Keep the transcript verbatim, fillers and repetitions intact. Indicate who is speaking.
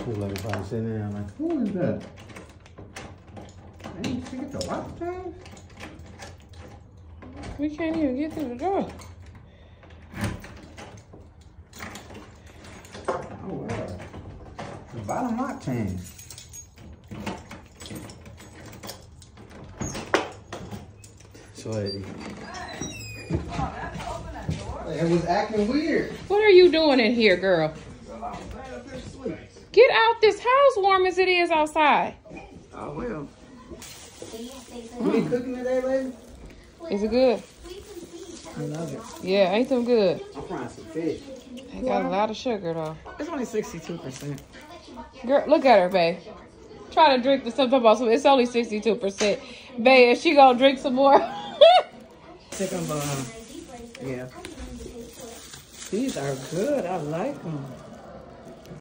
Speaker 1: Look like if I was sitting there, I'm like, who is that? I ain't forget the water tank.
Speaker 2: We can't even get through the door.
Speaker 1: Oh, wow. The bottom lock chain. Sweaty. It was acting weird.
Speaker 2: What are you doing in here, girl? Get out this house warm as it is outside.
Speaker 1: Oh, well. You ain't cooking today, baby?
Speaker 2: Is it good?
Speaker 1: I love it.
Speaker 2: Yeah, ain't them good.
Speaker 1: I'm frying some fish.
Speaker 2: They got a lot of sugar, though.
Speaker 1: It's only sixty-two percent.
Speaker 2: Girl, look at her, babe. Try to drink the stuff about some. It's only sixty-two percent. Babe, is she gonna drink some more?
Speaker 1: Take them, uh, yeah. These are good. I like them.